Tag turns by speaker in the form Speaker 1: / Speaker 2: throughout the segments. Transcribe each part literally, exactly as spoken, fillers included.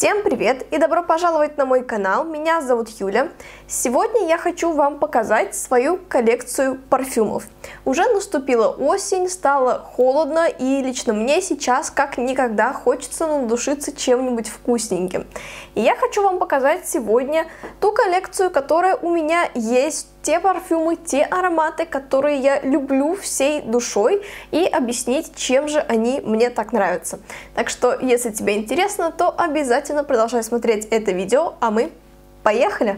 Speaker 1: Всем привет и добро пожаловать на мой канал, меня зовут Юля. Сегодня я хочу вам показать свою коллекцию парфюмов. Уже наступила осень, стало холодно и лично мне сейчас как никогда хочется надушиться чем-нибудь вкусненьким. И я хочу вам показать сегодня ту коллекцию, которая у меня есть, те парфюмы, те ароматы, которые я люблю всей душой, и объяснить, чем же они мне так нравятся. Так что, если тебе интересно, то обязательно продолжай смотреть это видео, а мы поехали!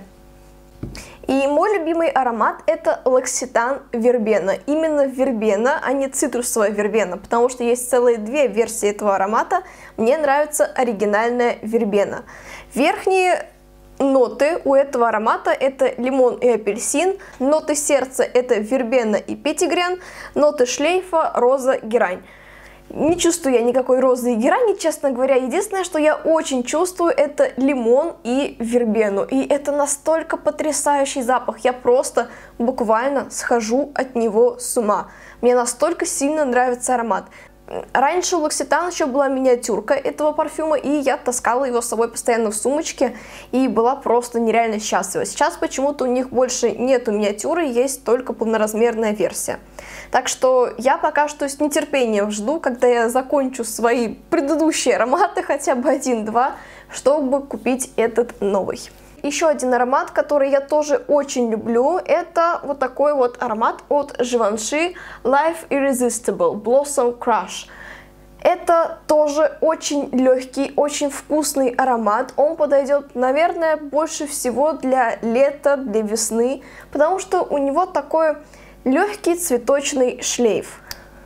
Speaker 1: И мой любимый аромат это L'Occitane Вербена. Именно вербена, а не цитрусовая вербена, потому что есть целые две версии этого аромата. Мне нравится оригинальная вербена. Верхние ноты у этого аромата это лимон и апельсин, ноты сердца это вербена и петтигрен, ноты шлейфа роза, герань. Не чувствую я никакой розы и герани, честно говоря. Единственное, что я очень чувствую, это лимон и вербену. И это настолько потрясающий запах. Я просто буквально схожу от него с ума. Мне настолько сильно нравится аромат. Раньше у L'Occitane еще была миниатюрка этого парфюма, и я таскала его с собой постоянно в сумочке, и была просто нереально счастлива. Сейчас почему-то у них больше нету миниатюры, есть только полноразмерная версия. Так что я пока что с нетерпением жду, когда я закончу свои предыдущие ароматы, хотя бы один-два, чтобы купить этот новый. Еще один аромат, который я тоже очень люблю, это вот такой вот аромат от Givenchy Life Irresistible Blossom Crush. Это тоже очень легкий, очень вкусный аромат. Он подойдет, наверное, больше всего для лета, для весны, потому что у него такой легкий цветочный шлейф.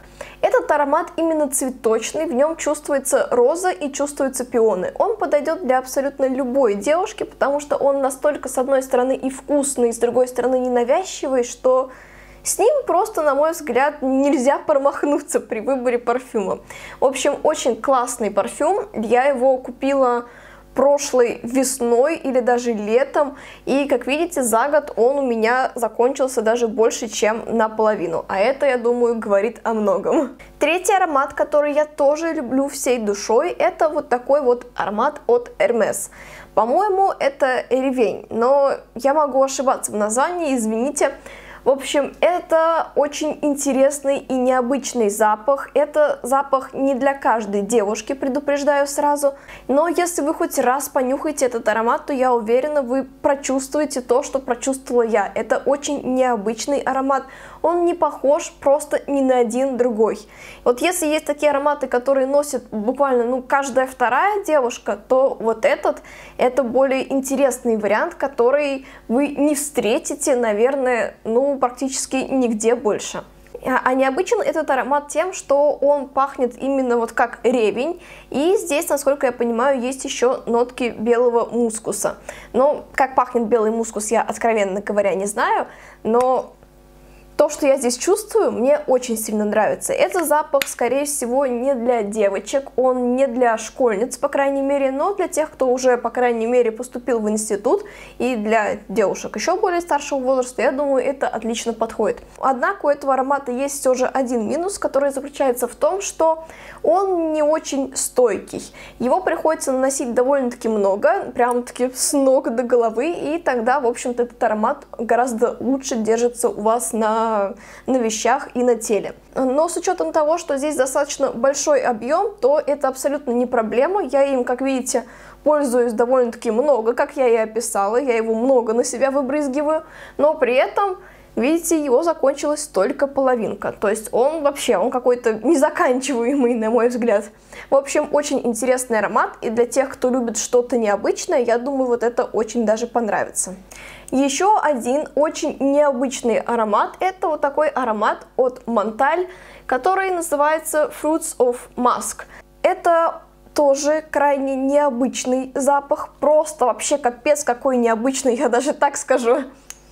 Speaker 1: Этот аромат именно цветочный, в нем чувствуется роза и чувствуются пионы. Он подойдет для абсолютно любой девушки, потому что он настолько, с одной стороны, и вкусный, с другой стороны, ненавязчивый, что с ним просто, на мой взгляд, нельзя промахнуться при выборе парфюма. В общем, очень классный парфюм. Я его купила прошлой весной или даже летом, и, как видите, за год он у меня закончился даже больше, чем наполовину, а это, я думаю, говорит о многом. Третий аромат, который я тоже люблю всей душой, это вот такой вот аромат от Hermes. По-моему, это ревень, но я могу ошибаться в названии, извините. В общем, это очень интересный и необычный запах. Это запах не для каждой девушки, предупреждаю сразу. Но если вы хоть раз понюхаете этот аромат, то я уверена, вы прочувствуете то, что прочувствовала я. Это очень необычный аромат. Он не похож просто ни на один другой. Вот если есть такие ароматы, которые носит буквально ну, каждая вторая девушка, то вот этот, это более интересный вариант, который вы не встретите, наверное, ну, практически нигде больше. А необычен этот аромат тем, что он пахнет именно вот как ревень, и здесь, насколько я понимаю, есть еще нотки белого мускуса. Но как пахнет белый мускус, я, откровенно говоря, не знаю, но то, что я здесь чувствую, мне очень сильно нравится. Этот запах, скорее всего, не для девочек, он не для школьниц, по крайней мере, но для тех, кто уже, по крайней мере, поступил в институт, и для девушек еще более старшего возраста, я думаю, это отлично подходит. Однако у этого аромата есть все же один минус, который заключается в том, что он не очень стойкий. Его приходится наносить довольно-таки много, прям-таки с ног до головы, и тогда, в общем-то, этот аромат гораздо лучше держится у вас на на вещах и на теле. Но с учетом того, что здесь достаточно большой объем, то это абсолютно не проблема. Я им, как видите, пользуюсь довольно-таки много, как я и описала. Я его много на себя выбрызгиваю, но при этом, видите, его закончилась только половинка. То есть он вообще, он какой-то незаканчиваемый, на мой взгляд. В общем, очень интересный аромат, и для тех, кто любит что-то необычное, я думаю, вот это очень даже понравится. Еще один очень необычный аромат, это вот такой аромат от Монталь, который называется Fruits of Musk. Это тоже крайне необычный запах, просто вообще капец какой необычный, я даже так скажу.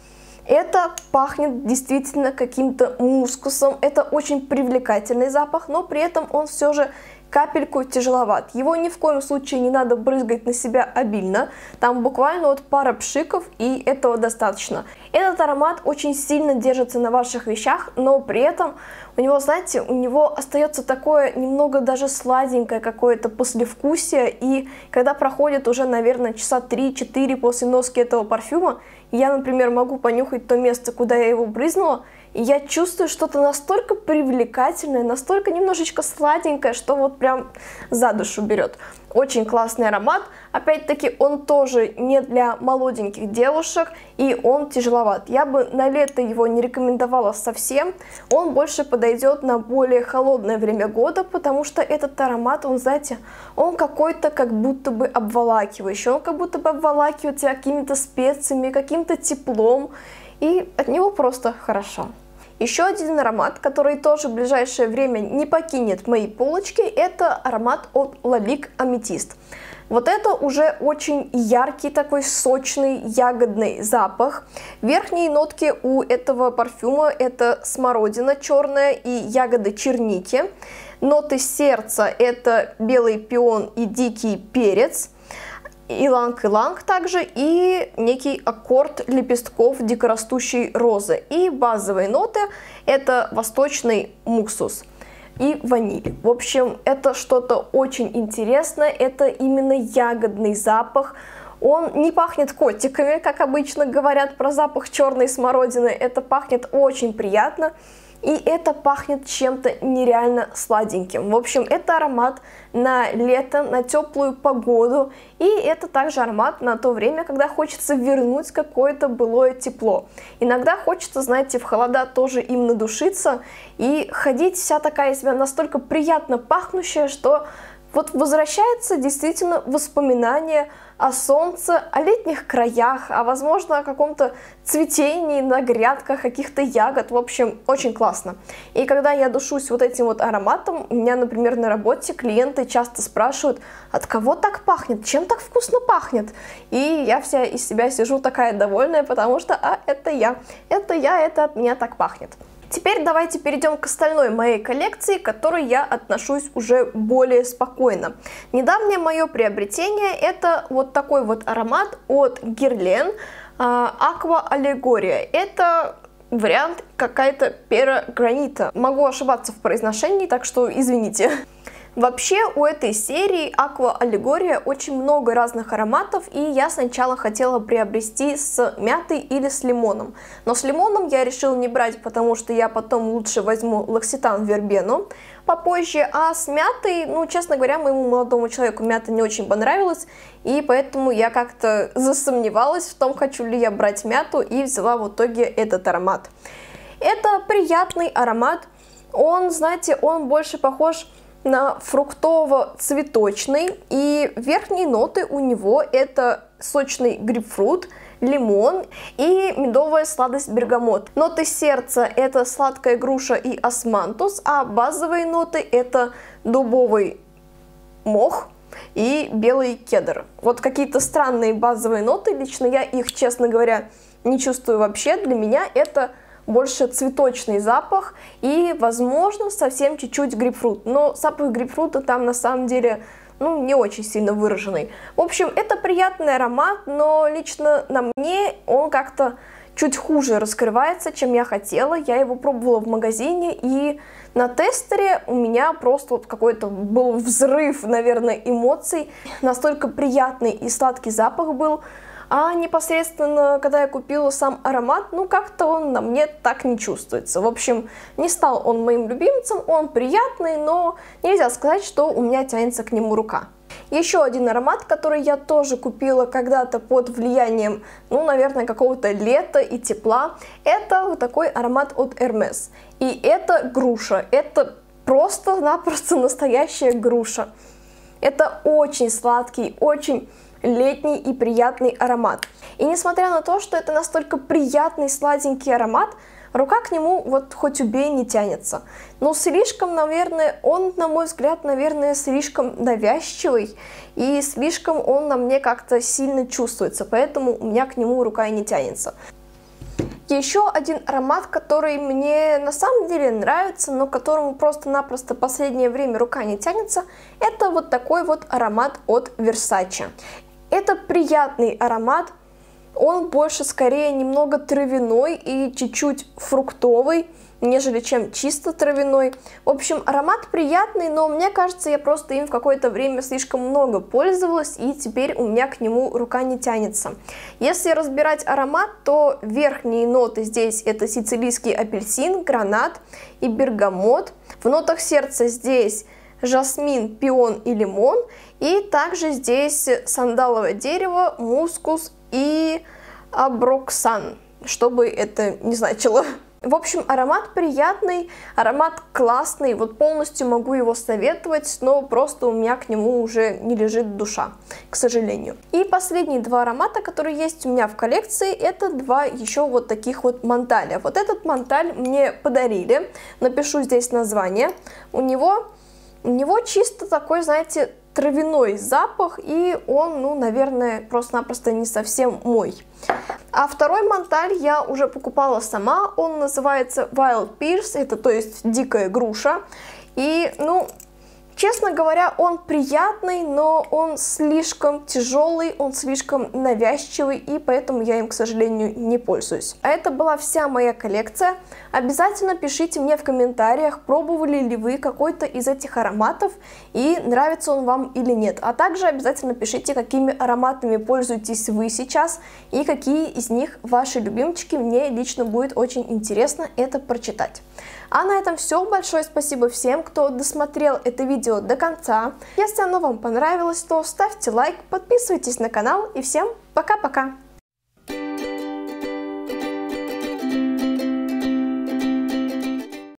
Speaker 1: Это пахнет действительно каким-то мускусом, это очень привлекательный запах, но при этом он все же капельку тяжеловат. Его ни в коем случае не надо брызгать на себя обильно, там буквально вот пара пшиков, и этого достаточно. Этот аромат очень сильно держится на ваших вещах, но при этом у него, знаете, у него остается такое немного даже сладенькое какое-то послевкусие, и когда проходит уже, наверное, часа три-четыре после носки этого парфюма, я, например, могу понюхать то место, куда я его брызнула, и я чувствую что-то настолько привлекательное, настолько немножечко сладенькое, что вот прям за душу берет. Очень классный аромат. Опять-таки, он тоже не для молоденьких девушек, и он тяжеловат. Я бы на лето его не рекомендовала совсем. Он больше подойдет на более холодное время года, потому что этот аромат, он, знаете, он какой-то как будто бы обволакивающий. Он как будто бы обволакивает тебя какими-то специями, каким-то теплом, и от него просто хорошо. Еще один аромат, который тоже в ближайшее время не покинет мои полочки, это аромат от Lalique Amethyst. Вот это уже очень яркий такой сочный ягодный запах. Верхние нотки у этого парфюма это смородина черная и ягоды черники. Ноты сердца это белый пион и дикий перец. Иланг-иланг также, и некий аккорд лепестков дикорастущей розы. И базовые ноты это восточный муксус и ваниль. В общем, это что-то очень интересное, это именно ягодный запах. Он не пахнет котиками, как обычно говорят про запах черной смородины, это пахнет очень приятно. И это пахнет чем-то нереально сладеньким. В общем, это аромат на лето, на теплую погоду. И это также аромат на то время, когда хочется вернуть какое-то былое тепло. Иногда хочется, знаете, в холода тоже им надушиться и ходить вся такая из себя настолько приятно пахнущая, что вот возвращается действительно воспоминание о солнце, о летних краях, а возможно о каком-то цветении на грядках каких-то ягод. В общем, очень классно. И когда я душусь вот этим вот ароматом, у меня, например, на работе клиенты часто спрашивают, от кого так пахнет, чем так вкусно пахнет? И я вся из себя сижу такая довольная, потому что, а, это я, это я, это от меня так пахнет. Теперь давайте перейдем к остальной моей коллекции, к которой я отношусь уже более спокойно. Недавнее мое приобретение это вот такой вот аромат от Guerlain Aqua Allegoria. Это вариант какая-то пера гранита. Могу ошибаться в произношении, так что извините. Вообще у этой серии Aqua Allegoria очень много разных ароматов, и я сначала хотела приобрести с мятой или с лимоном. Но с лимоном я решила не брать, потому что я потом лучше возьму L'Occitane Вербену попозже, а с мятой, ну, честно говоря, моему молодому человеку мята не очень понравилась, и поэтому я как-то засомневалась в том, хочу ли я брать мяту, и взяла в итоге этот аромат. Это приятный аромат, он, знаете, он больше похож на фруктово-цветочный, и верхние ноты у него это сочный грейпфрут, лимон и медовая сладость бергамот. Ноты сердца это сладкая груша и османтус, а базовые ноты это дубовый мох и белый кедр. Вот какие-то странные базовые ноты, лично я их, честно говоря, не чувствую вообще. Для меня это больше цветочный запах и, возможно, совсем чуть-чуть грейпфрут. Но запах грейпфрута там на самом деле, ну, не очень сильно выраженный. В общем, это приятный аромат, но лично на мне он как-то чуть хуже раскрывается, чем я хотела. Я его пробовала в магазине, и на тестере у меня просто вот какой-то был взрыв, наверное, эмоций. Настолько приятный и сладкий запах был. А непосредственно, когда я купила сам аромат, ну как-то он на мне так не чувствуется. В общем, не стал он моим любимцем, он приятный, но нельзя сказать, что у меня тянется к нему рука. Еще один аромат, который я тоже купила когда-то под влиянием, ну, наверное, какого-то лета и тепла, это вот такой аромат от Hermès. И это груша, это просто-напросто настоящая груша. Это очень сладкий, очень летний и приятный аромат. И несмотря на то, что это настолько приятный сладенький аромат, рука к нему вот хоть убей не тянется. Но слишком, наверное, он, на мой взгляд, наверное, слишком навязчивый, и слишком он на мне как-то сильно чувствуется, поэтому у меня к нему рука и не тянется. Еще один аромат, который мне на самом деле нравится, но к которому просто-напросто в последнее время рука не тянется, это вот такой вот аромат от Versace. Это приятный аромат, он больше скорее немного травяной и чуть-чуть фруктовый, нежели чем чисто травяной. В общем, аромат приятный, но мне кажется, я просто им в какое-то время слишком много пользовалась, и теперь у меня к нему рука не тянется. Если разбирать аромат, то верхние ноты здесь это сицилийский апельсин, гранат и бергамот. В нотах сердца здесь жасмин, пион и лимон. И также здесь сандаловое дерево, мускус и аброксан, что бы это ни значило. В общем, аромат приятный, аромат классный, вот полностью могу его советовать, но просто у меня к нему уже не лежит душа, к сожалению. И последние два аромата, которые есть у меня в коллекции, это два еще вот таких вот манталя. Вот этот манталь мне подарили, напишу здесь название. У него, у него чисто такой, знаете, травяной запах, и он, ну, наверное, просто-напросто не совсем мой. А второй манталь я уже покупала сама, он называется Wild Pears, это то есть дикая груша, и, ну, честно говоря, он приятный, но он слишком тяжелый, он слишком навязчивый, и поэтому я им, к сожалению, не пользуюсь. А это была вся моя коллекция. Обязательно пишите мне в комментариях, пробовали ли вы какой-то из этих ароматов и нравится он вам или нет. А также обязательно пишите, какими ароматами пользуетесь вы сейчас и какие из них ваши любимчики. Мне лично будет очень интересно это прочитать. А на этом все. Большое спасибо всем, кто досмотрел это видео до конца. Если оно вам понравилось, то ставьте лайк, подписывайтесь на канал и всем пока-пока!